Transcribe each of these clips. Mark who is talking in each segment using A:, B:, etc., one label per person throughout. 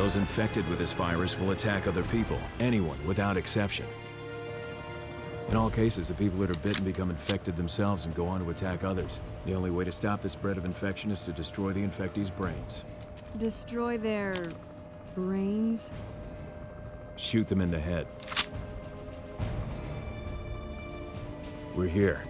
A: Those infected with this virus will attack other people, anyone, without exception. In all cases, the people that are bitten become infected themselves and go on to attack others. The only way to stop the spread of infection is to destroy the infectees' brains.
B: Destroy their... brains?
A: Shoot them in the head. We're here.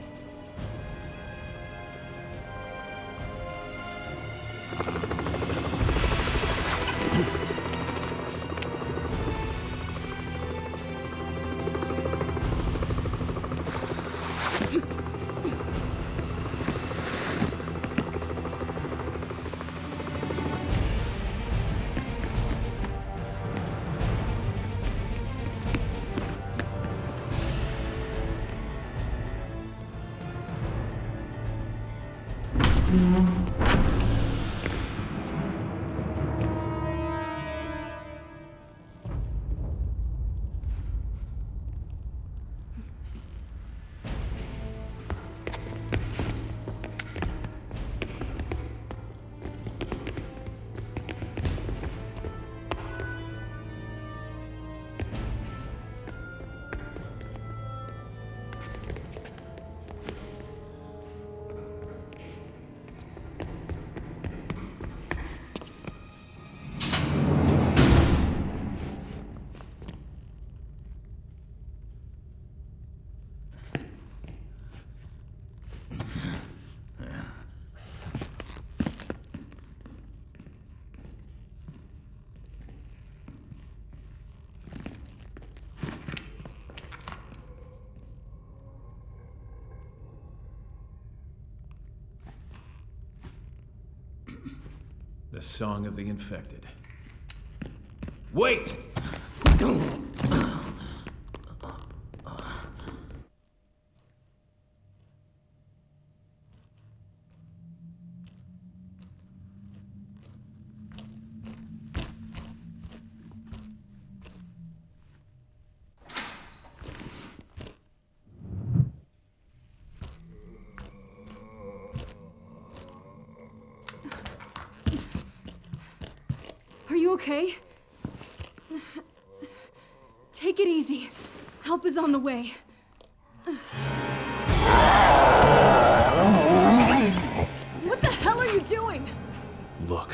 A: The Song of the Infected. Wait!
B: Are you okay? Take it easy. Help is on the way. What the hell are you doing?
A: Look.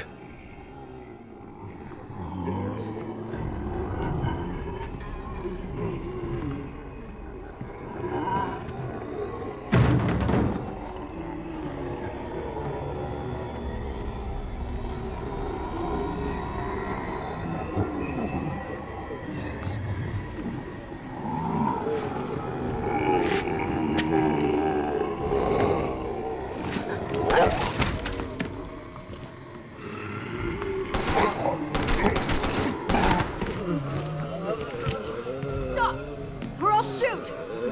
B: Stop! Or I'll shoot!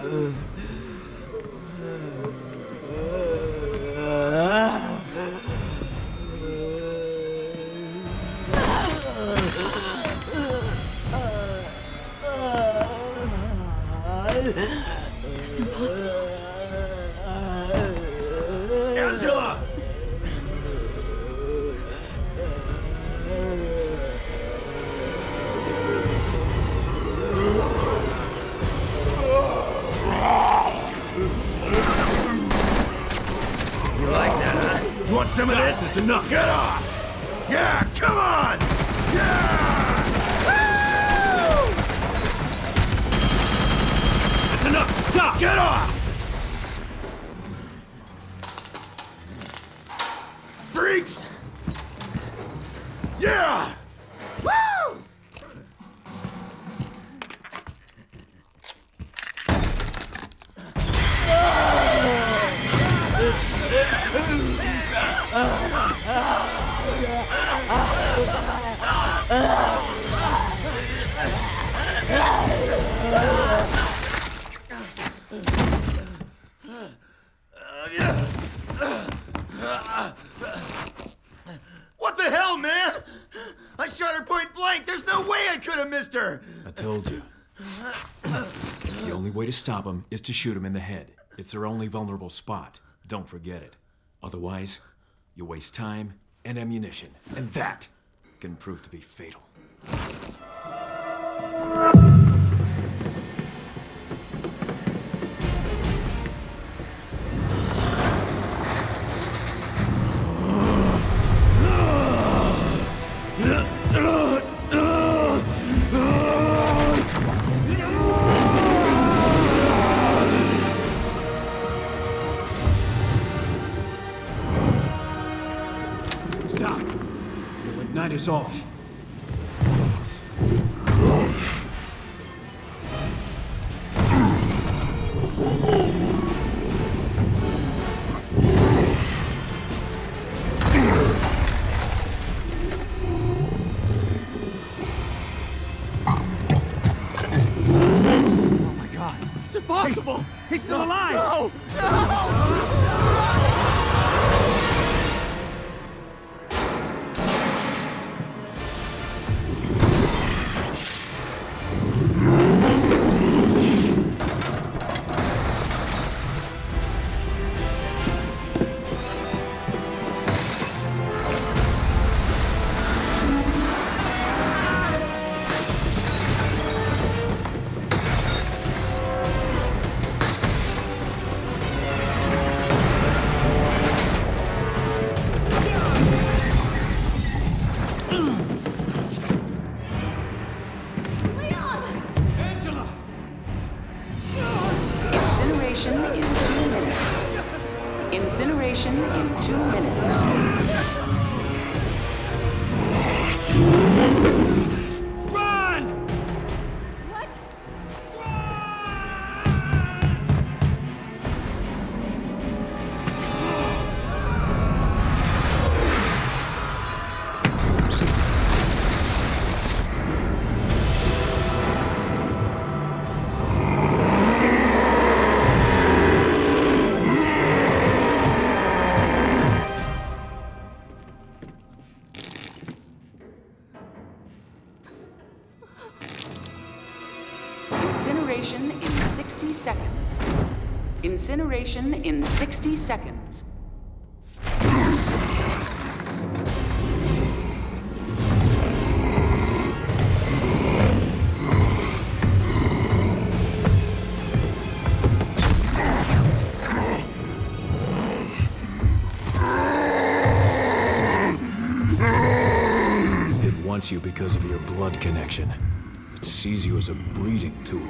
B: It's impossible.
C: Angela! You like that, huh? You want some of this? It's enough. Get off! Yeah, come on! Yeah! Woo! It's enough! Stop! Get off! Freaks! Yeah! Woo! What the hell, man? I shot her point blank. There's no way I could have missed her.
A: I told you. The only way to stop them is to shoot them in the head. It's their only vulnerable spot. Don't forget it. Otherwise, you waste time and ammunition. And that can prove to be fatal. Stop! You'll ignite us all.
C: Oh my god. It's impossible! Hey, he's still alive! No!
D: Incineration in 2 minutes.
C: Run!
B: What?
D: Incineration in 60 seconds. Incineration in 60 seconds.
A: It wants you because of your blood connection. It sees you as a breeding tool.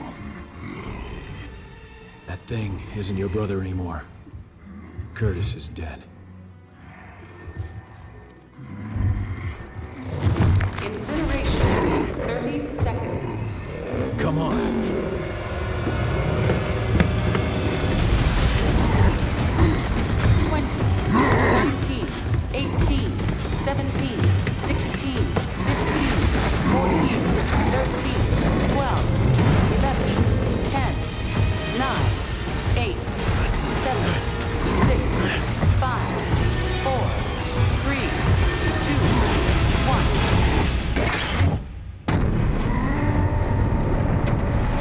A: That thing isn't your brother anymore. Curtis is dead.
D: Incineration in 30 seconds.
A: Come on.
D: 20, 19, 18, 17, 16, 15, 14, 13, 12, 11, 10, 9, 8, 7, 6, 5, 4, 3, 2, 1.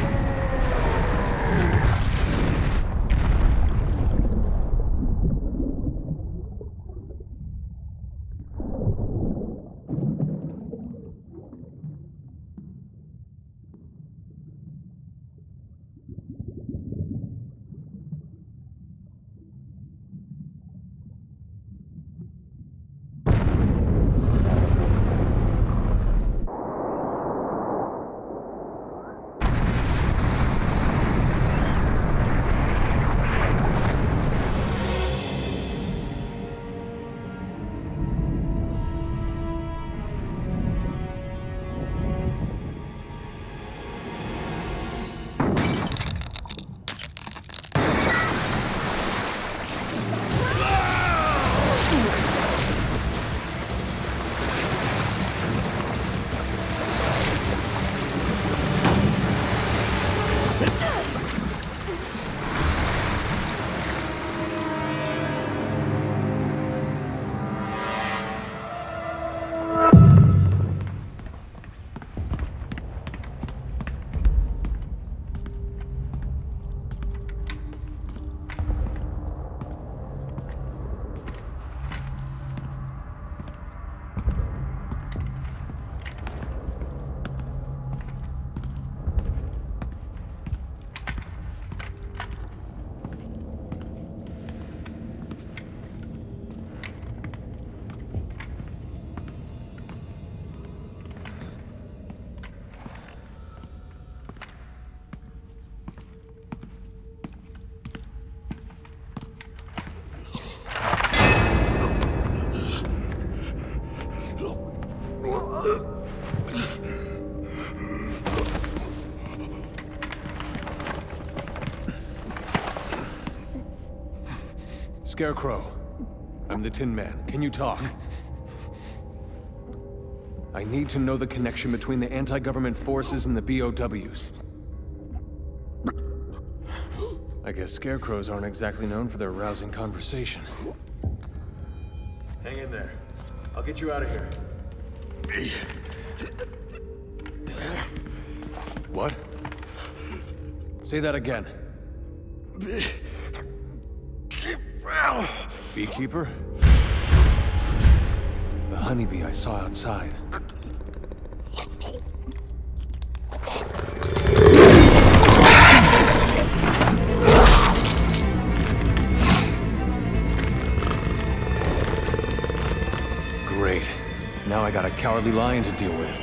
E: Scarecrow. I'm the Tin Man. Can you talk? I need to know the connection between the anti-government forces and the BOWs. I guess scarecrows aren't exactly known for their rousing conversation. Hang in there. I'll get you out of here. What? Say that again. Beekeeper? The honeybee I saw outside. Great. Now I got a cowardly lion to deal with.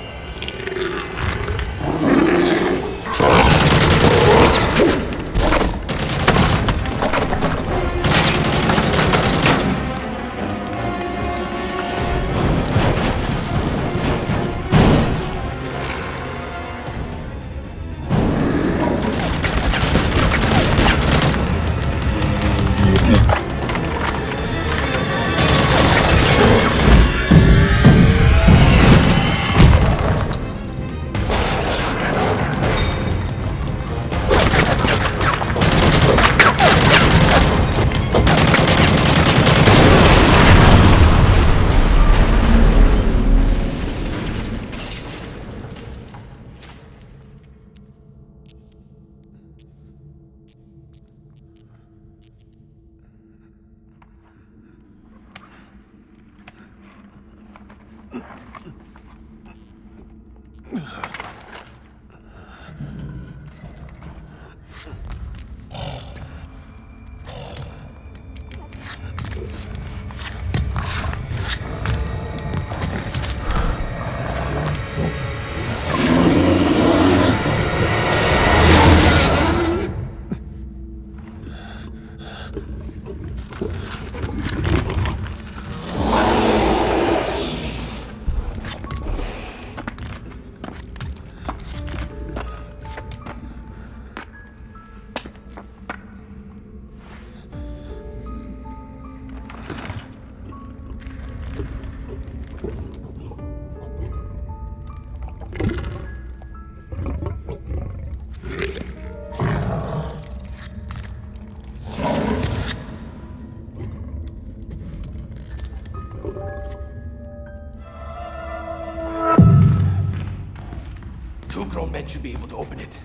F: Men should be able to open it.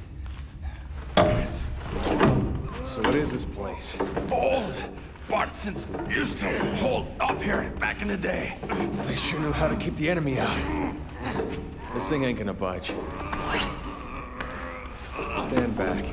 E: So what is this place?
F: Old Bartsons used to hold up here back in the day.
E: They sure knew how to keep the enemy out. This thing ain't gonna budge. Stand back.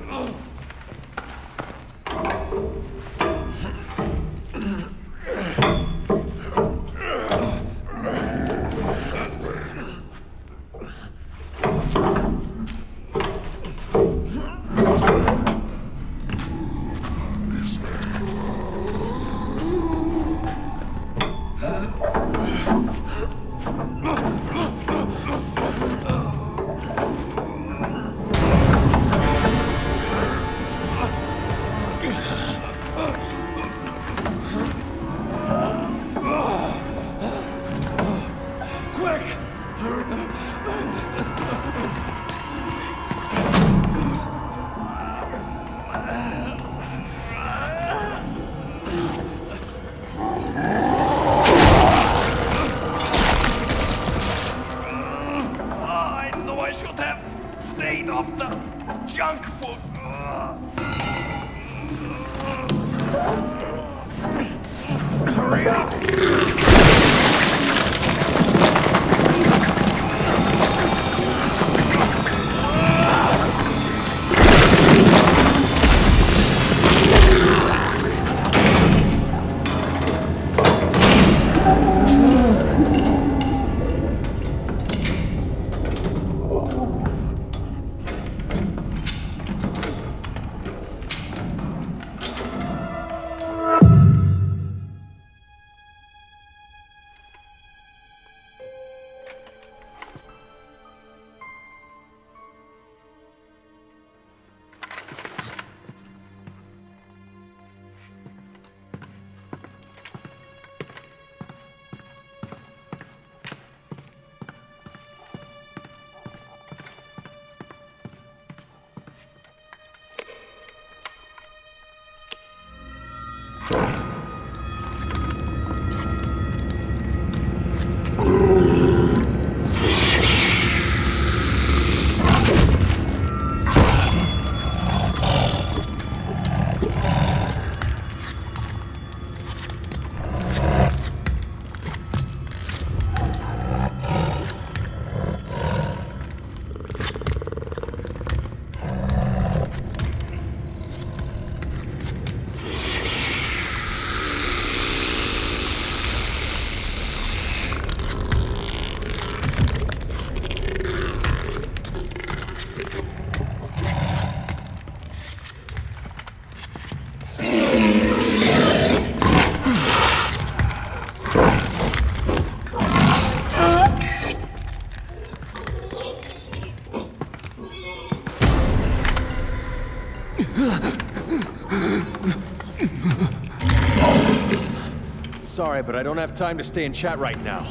E: Sorry, but I don't have time to stay and chat right now.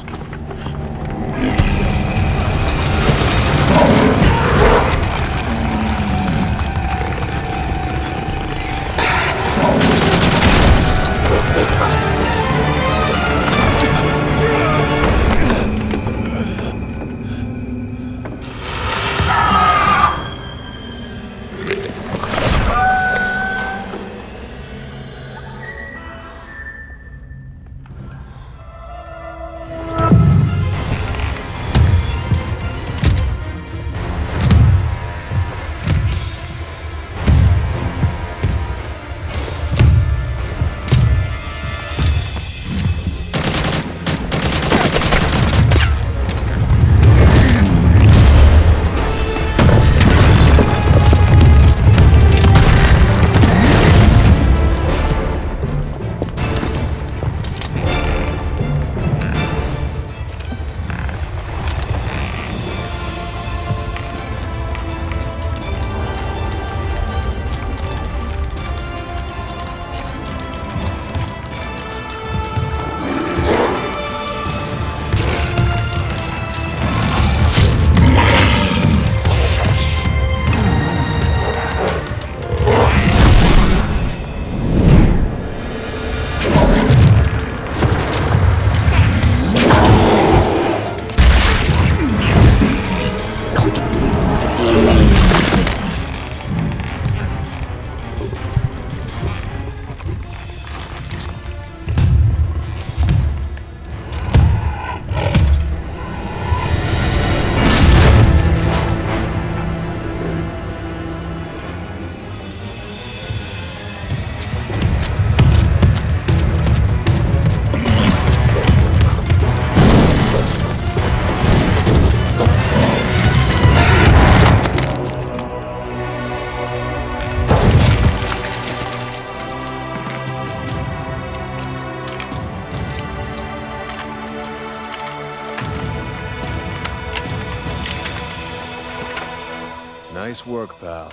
E: Nice work, pal.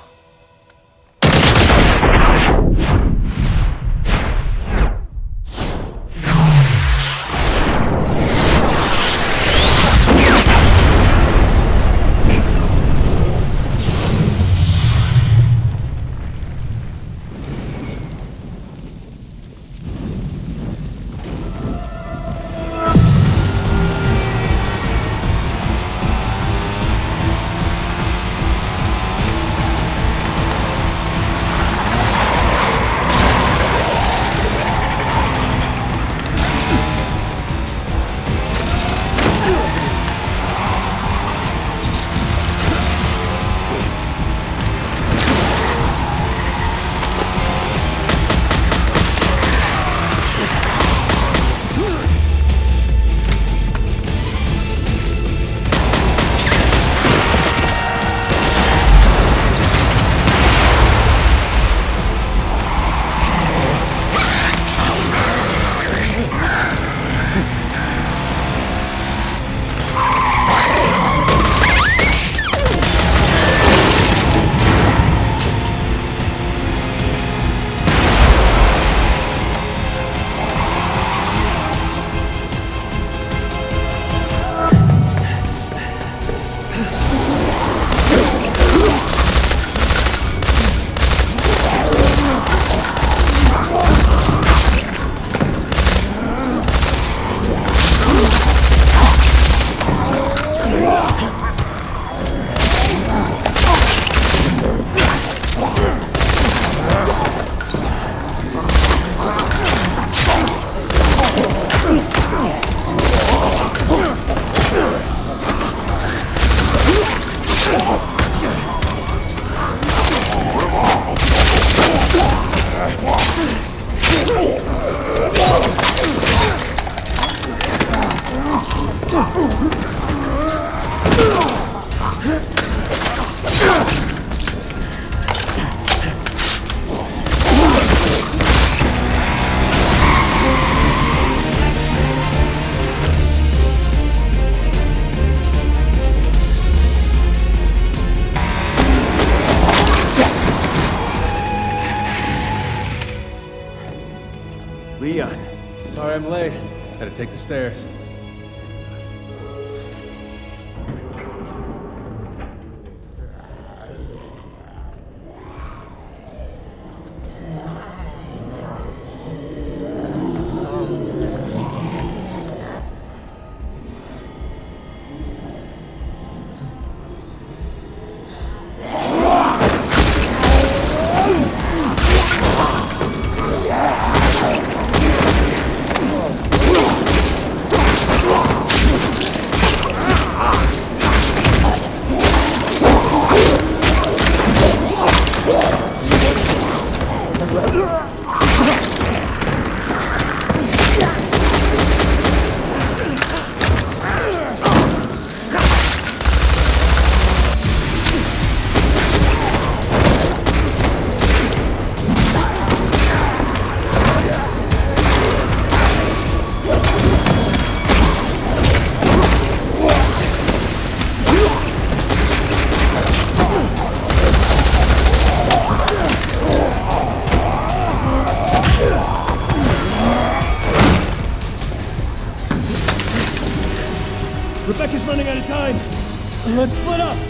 E: Sorry I'm late. Had to take the stairs.
C: Rebecca's running out of time. Let's split up.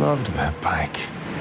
E: loved that bike.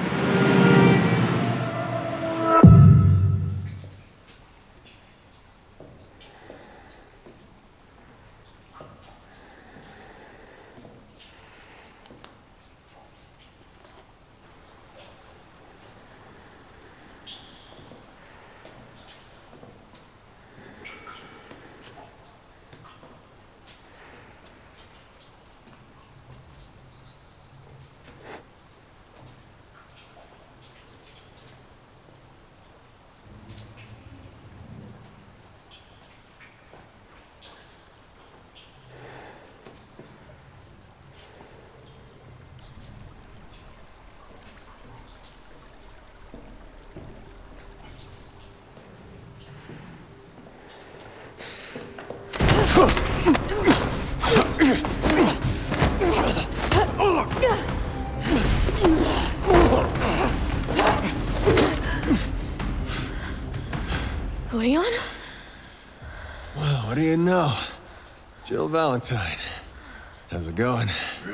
B: Leon?
E: Well, what do you know? Jill Valentine. How's it going?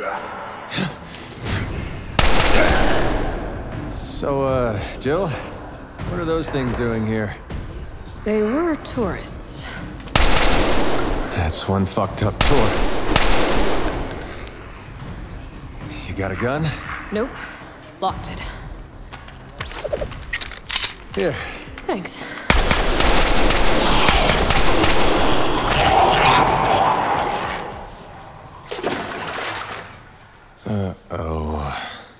E: So, Jill? What are those things doing here?
B: They were tourists.
E: That's one fucked up tour. You got a gun?
B: Nope. Lost it.
E: Here.
B: Thanks.
E: Uh-oh.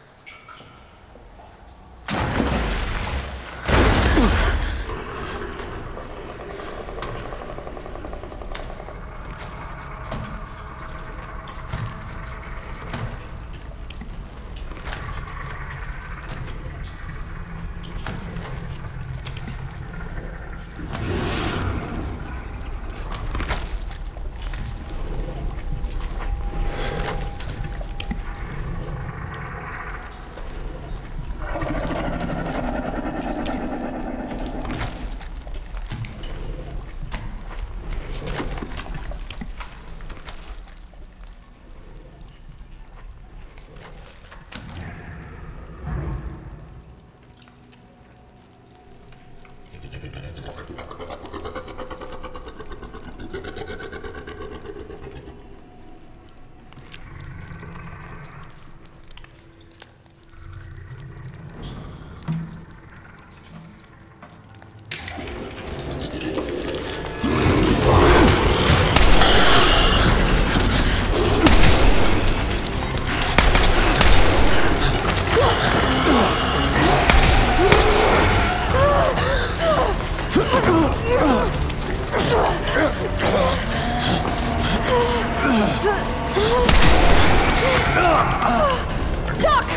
B: Duck!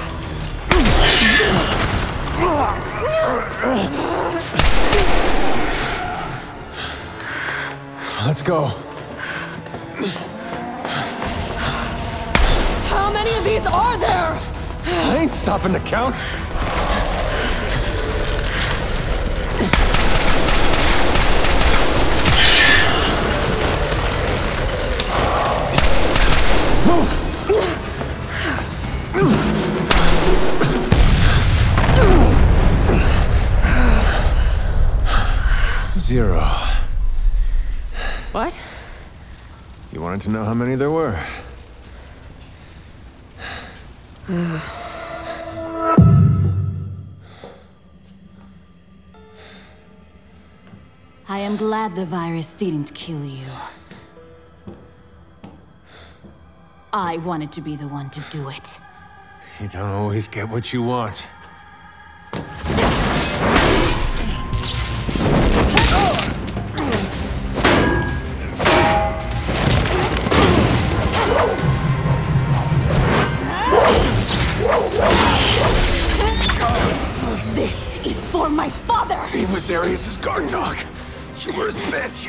E: Let's go.
B: How many of these are there?
E: I ain't stopping to count. Zero.
B: What?
E: You wanted to know how many there were.
G: I am glad the virus didn't kill you. I wanted to be the one to do it.
E: You don't always get what you want.
G: This is for my father!
E: He was Arius' guard dog. You were his bitch.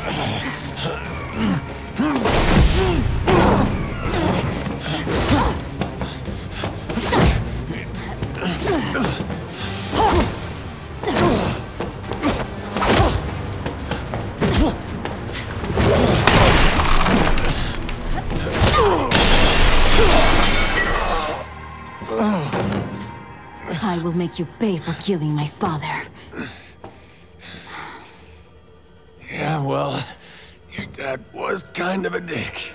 G: I will make you pay for killing my father.
E: Yeah, well, your dad was kind of a dick.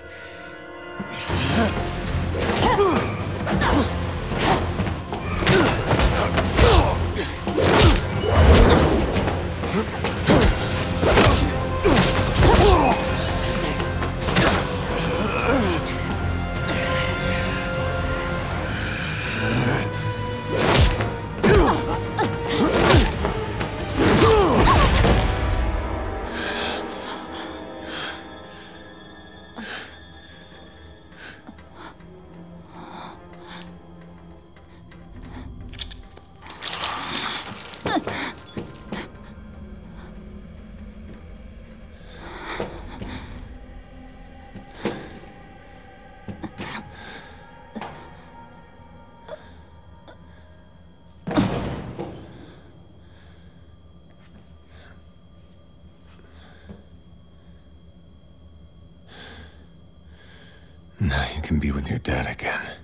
E: Now you can be with your dad again.